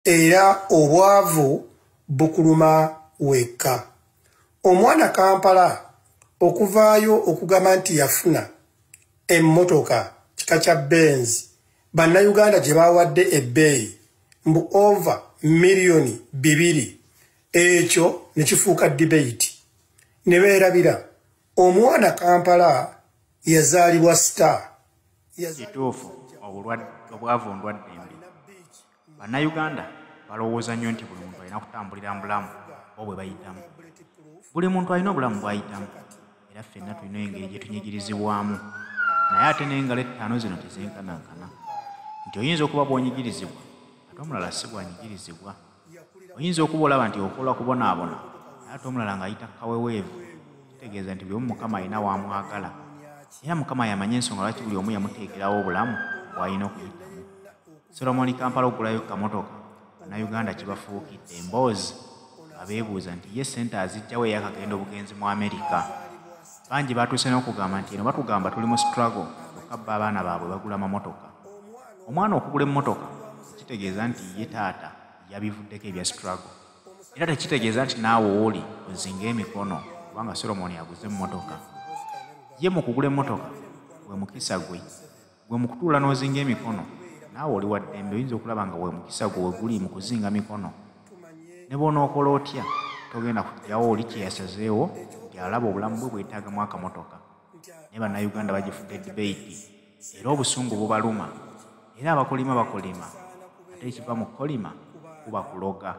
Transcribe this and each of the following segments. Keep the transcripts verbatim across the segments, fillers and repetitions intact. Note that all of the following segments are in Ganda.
era obwavu bukuluma wekka. Omwana Kampala okuvaayo okugamba nti yafuna emmotoka kika kya Benz bannayuganda gye bawadde ebbeeyi mbu over miliyoni bibiri, ekyo ne kifuuka debate ne beerabira omwana Kampala yazaalibwa star kituufu obwavu ndwadde mbi. Bannayuganda balowooza nnyo nti buli muntu alina kutambulira mu bulamu obwe bayitamu. Buli muntu alina obulamu bw'ayitamu era ffenna tulina engeri gye tunyigirizibwamu, naye ate n'engalo ettaano zino tezenkanankana nti oyinza okuba bw'onyigirizibwa ate omulala si bwanyigirizibwa. Oyinza okuba olaba nti okola kubonaabona naye ate omulala ng'ayita kaweweevu, kitegeeza nti buli omu Mukama alina wamwagala era Mukama yamanya ensonga lwaki buli omu yamuteekerawo obulamu bw'alina okuyitamu. Solomon Kampala okugulayo kamotoka bannayuganda kibafuukidde emboozi abeebuuza nti ye ssente azijjawo eyakagenda obugenzi mu Amerika. Bangi batuuse n'okugamba nti eno batugamba tuli mu struggle okukabba abaana baabwe bagula mamotoka. Omwana okugula emmotoka kitegeeza nti ye taata yabivuddeko ebya struggle era tekitegeeza nti naawe oli ozinga emikono kubanga Solomon aguze emmotoka. Ye mu kugula emmotoka gwe mukisa gwe, gwe mu kutuula n'ozinga emikono naawe oli waddembe oyinza okulaba nga gwe mukisa gwe we guli mu kuzinga mikono. Ne bw'onookola otya togenda kujjawo oli kye yasazeewo nti alaba obulamu bwe bwetaagamu akamotoka. Ne bannayuganda bagifudde debate era obusungu bubaluma era abakolima bakolima ate ekiva mu kukolima kuba kuloga.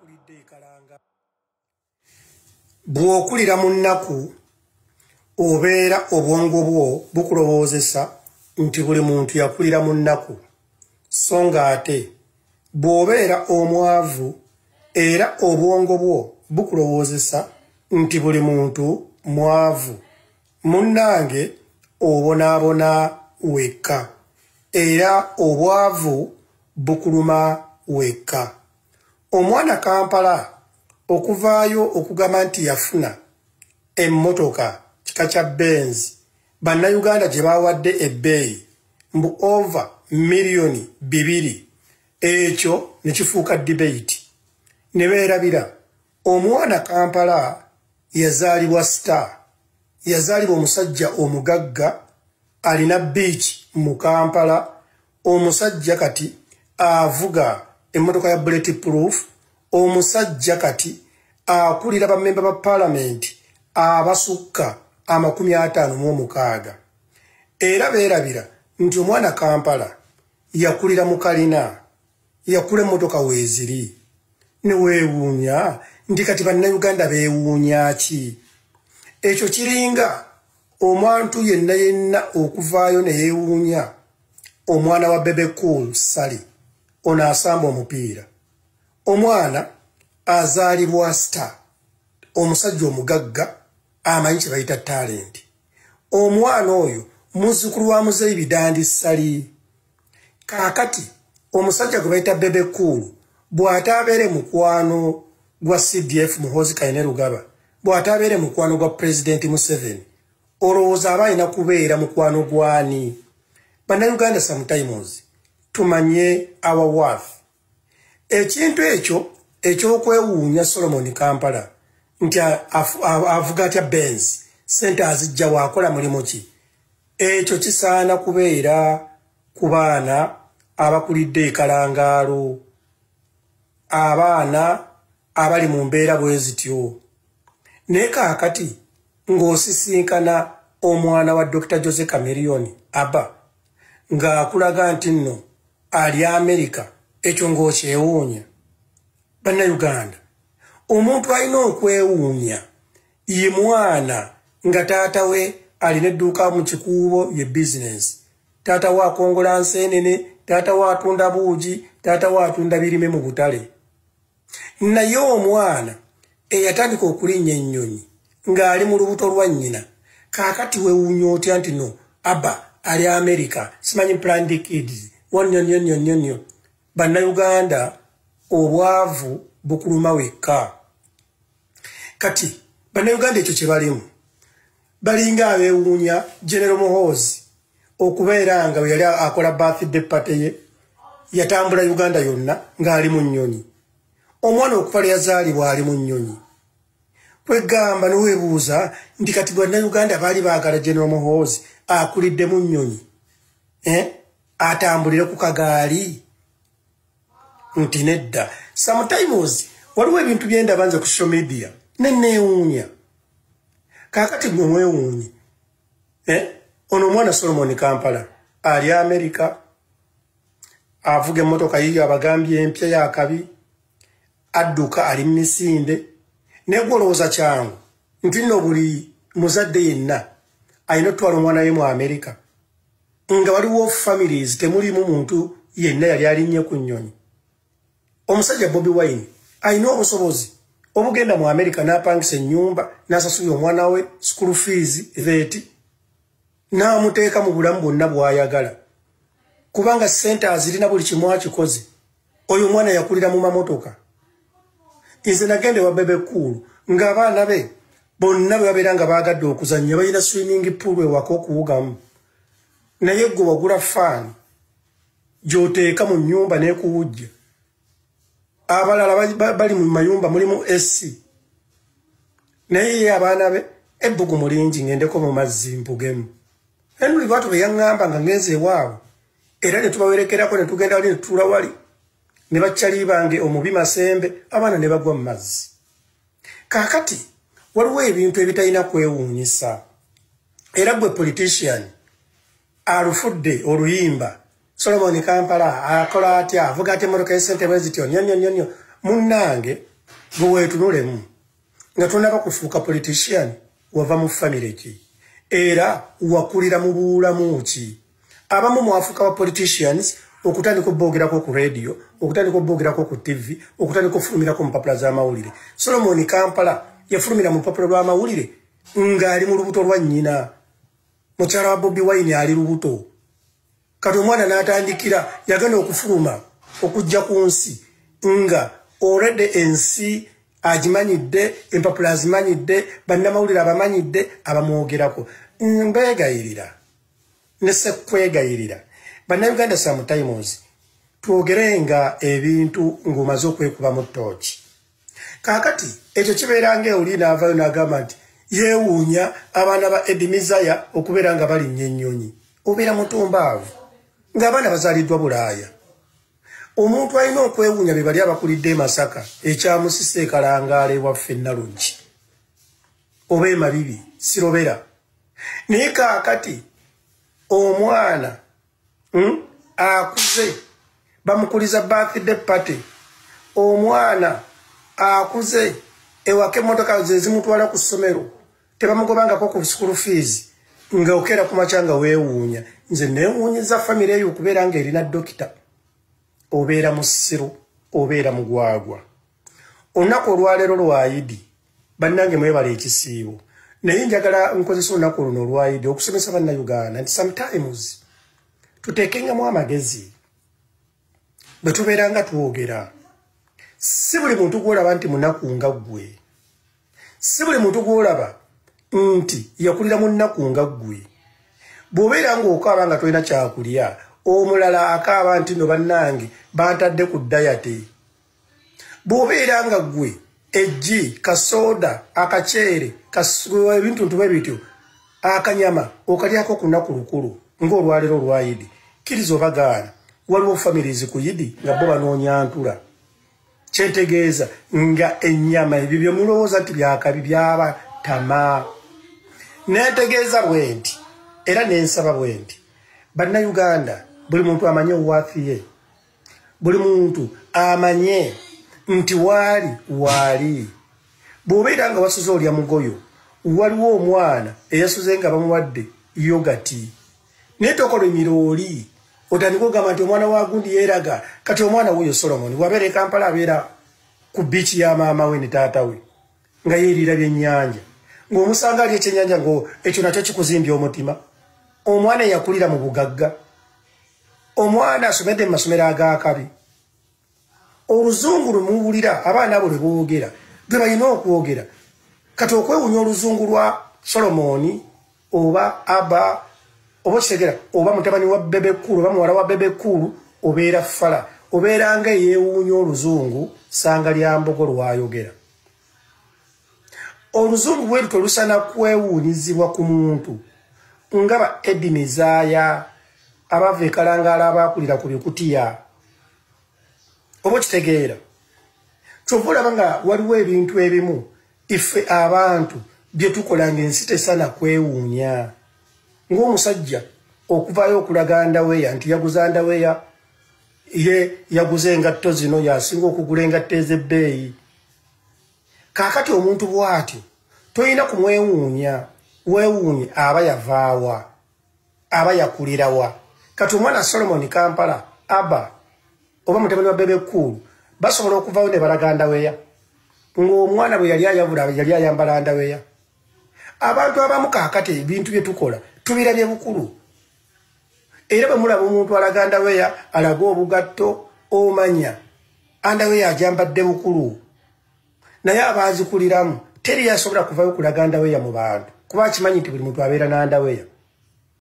Bw'okulira mu nnaku obeera obwongo bwo bukulowoozesa nti buli muntu yakulira mu nnaku, so ng'ate bw'obeera omwavu era obwongo bwo bukulowoozesa nti buli muntu mwavu, munnange obonaabona wekka era obwavu bukuluma wekka. Omwana Kampala okuvaayo okugamba nti yafuna emmotoka kika kya Benz bannayuganda gye bawadde ebbeeyi mbu over miliyoni bibiri, ekyo ne kifuuka debate ne beerabira omwana Kampala yazaalibwa star, yazaalibwa omusajja omugagga alina beach mu Kampala. Omusajja kati avuga emmotoka ya bulletproof, omusajja kati akulira bammemba ba paalamenti abasukka amakumi ataano mu omukaaga. Era beerabira nti omwana Kampala yakulira mu kalina, yakula emmotoka weeziri ne weewuunya nti kati bannayuganda beewuunya ki? Ekyo kiringa omwantu yenna yenna okuvaayo ne yeewuunya omwana wa Bebe Cool Sally ono asamba omupiira. Omwana azaalibwa star, omusajja omugagga amanyi kye bayita talenti. Omwana oyo muzzukulu wa Muzeeyi Bidandi Sally. Kaakati omusajja gwe bayita Bebe Cool bw'ataabeere mukwano gwa C D F Muhoozi Kainerugaba, bw'ataabeere mukwano gwa President Museveni, olowooza aba alina kubeera mukwano gwani? Bannayuganda sometimes tumanye our worth. Ekintu ekyo ekyokwewuunya Solomon Kampala nti avuga atya Benz ssente azijja waakola mulimu ki? Ekyo kisaana kubeera ku baana abakulidde ekalangaalo, abaana abali mu mbeera bwe zityo. Naye kaakati ng'osisinkana omwana wa Doctor Jose Chameleone Abba ng'akulaga nti nno ali Amerika, ekyo ng'okyewuunya. Bannayuganda, omuntu alina okwewuunya ye mwana nga taata we alina edduuka mu kikuubo ye bizinesi, taata we akongola nseenene, taata we atunda buugi, taata we atunda birime mu butale. Naye omwana eyatandika okulinnya ennyonyi ng'ali mu lubuto lwa nnyina, kaakati weewuunya otya nti no Abba ali Amerika, simanyi Planned Kids wonyonyonyonyonyo. Bannayuganda obwavu bukuluma wekka. Kati bannayuganda ekyo kye balimu balinga abeewuunya General Muhoozi okubeera nga we yali akola birthday party ye yatambula Uganda yonna ng'ali mu nnyonyi. Omwana okuva lwe yazaalibwa ali mu nnyonyi. Kwegamba n'oweebuuza nti kati bannayuganda baali baagala General Muhoozi akulidde mu nnyonyi. Eh? Atambulire ku kagaali. Nti nedda. Sometimes waliwo ebintu byendaba nze ku social media ne neewuunya. Kaakati gwe mwewuunyi. Eh? Ono omwana Solomon Kampala ali Amerika. Avuga emmotoka yiyo abagambye empya y'akabi. Adduka ali mu misinde. Negolooza kyangu nti nno buli muzadde yenna alina otwala omwana we mu Amerika nga waliwo families temulimu muntu yenna yali alinnye ku nnyonyi. Omusajja Bobi Wine alina obusobozi obugenda mu Amerika n'apangisa ennyumba n'asasulira omwana we school fees thirty n'amuteeka mu bulamu bwonna bw'ayagala kubanga ssente azirina buli kimu akikoze. Oyo omwana yakulira mu mamotoka. Nze nagende wa Bebe Cool ng'abaana be bonna bwe babeera nga baagadde okuzannya balina swimming pool ewaka okuwugamu. Naye gwe wagula faani gy'oteeka mu nnyumba n'ekuwujja. Abalala bali mu mayumba mulimu A C. Naye ye abaana be ebbugu mulingi ngendeko mu mazzi mpugemu. Henry Lwatu be yaŋŋamba nga ngenze ewaabwe era ne tubawerekerako ne tugenda wali ne tutuula wali. Ne bakyali bange omubi Masembe abaana ne bagwa mu mazzi. Kaakati waliwo ebintu ebitalina kwewuunyisa. Era gwe politician alufudde oluyimba Solomon Kampala akola atya avuga ati emmotoka y'essente bwe zityo nnyo nnyo nnyo munnange gwe weetunulemu nga tonaba kufuuka politician wava mu famire ki era wakulira mu buulamu ki. Abamu mwafuuka ba politicians okutandika obbogerako ku radio, okutandika obbogerako ku T V, okutandika okufulumirako mu mpapula z'amawulire. Solomon Kampala yafulumira mu mpapula lw'amawulire ng'ali mu lubuto lwa nnyina. Mukyala wa Bobi Wine ali lubuto. Kati omwana n'atandikira yagenda okufuluma okujja ku nsi nga already ensi agimanyidde, empapula azimanyidde, bannamawulire abamanyidde, abamwogerako. Mbeegayirira ne ssekwegayirira. Bannayuganda sometimes twogerenga ebintu ng'omaze okwekuba mu ttooki. Kaakati ekyo kibeera ng'oli n'avaayo n'agamba nti yeewuunya abaana ba Edimizaya okubeera nga balinnya ennyonyi. Obeera mutumbaavu ng'abaana bazaaliddwa Bulaaya. Omuntu alina okwewuunya be bali abakulidde e Masaka ekyamusisa ekalangaala ewaffe Nnaluggi oba e Mabibi sirobera. Naye kaakati omwana Hmm? akuze bamukuliza birthday party. Omwana akuze ewake emmotoka ze zimutwala ku ssomero tebamugobangako ku school fees nga okera ku macanga weewuunya. Nze neewuunyiza famire eyo okubeera ng'erina dokita obeera musiru obeera mugwagwa. Olunaku olwaleero lwa Idi bannange mwebala ekisiibo naye njagala nkozesa olunaku luno olwa Idi okusomesa bannayuganda nti sometimes tutekengamu amagezi bwe tubeera nga twogera. Si buli muntu gw'olaba nti munaku nga ggwe. Si buli muntu gw'olaba nti yakulira mu nnaku nga ggwe. Bw'obeera ng'okaaba nga tolina kyakulya omulala akaaba nti no bannange bantadde ku dayate. Bw'obeera nga ggwe eggi, kasooda, akaceere, ebintu ntube bityo, akanyama okalyako ku nnaku lukulu ng'olwaleero olwa Idi. Kiriza obagaana waliwo families ku Idi nga bo banoonya ntula. Kyentegeeza nga ennyama ebyo bye mulowooza nti byakabi byaba tama. Neetegeeza bwe nti era nensaba bwe nti bannayuganda buli muntu amanye obuwaafi ye. Buli muntu amanye nti waali waali. Bw'obeera nga wasuze olya mugoyo waliwo omwana eyasuze nga bamuwadde yogati. Naye tokolimira oli otandika ogamba nti omwana wa gundi yeeraga. Kati omwana wuyo Solomon wabeera e Kampala abeera ku biiki ya maama we ne taata we nga yeeriira byennyanja ng'omusanga ali ekyennyanja ngo ekyo nakyo kikuzimbya omutima. Omwana eyakulira mu bugagga, omwana asomedde mu masomero ag'akabi. Oluzungu lumuwulira abaana abo lwe boogera bwe balina okwogera. Kati okwewunya oluzungu lwa Solomoni oba Aba oba kitegera oba mutabani wa Bebe Cool oba muwala wa Bebe Cool obeera fala obeera nga yeewuunya oluzungu sanga lya mbogo lwayogera. Oluzungu bwe luto lusana kwewuunyizibwa ku muntu nga ba Edi Mizaaya abava ekalangala abaakulira ku bikutiya. Oba kitegeera kyova olaba nga waliwo ebintu ebimu ife abantu bye tukola ng'ensi tesana kwewuunya. Ng'omusajja okuvayo okulaga ndaweya nti yaguza ndaweya ye yaguze engatto zino yasinga okugula engatto ez'ebbeeyi. Kaakati omuntu bw'atyo toyina kumwewuunya, weewuunye aba yavaawa, aba yakulirawa. Kati omwana Solomon Kampala Abba oba mutabani wa Bebe Cool basobola okuvayo ne balaga ndaweya ng'omwana bwe yali ayabula yali ayambala ndaweya. Abantu abamu kaakati ebintu bye tukola tubirabye bukulu. Era bwe mulaba omuntu alaga ndaweya alaga obugatto omanya andaweya ajambadde bukulu naye abaazikuliramu teri yasobola kuvayo kulaga ndaweya mu bantu kuba akimanyi nti buli muntu abeera n'andaweya.